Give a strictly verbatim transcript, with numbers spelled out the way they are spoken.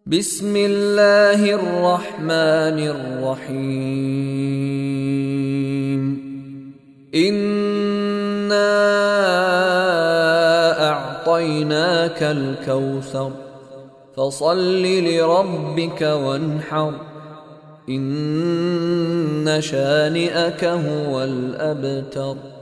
بسم الله الرحمن الرحيم. إنا أعطيناك الكوثر فصل لربك وانحر إن شانئك هو الأبتر.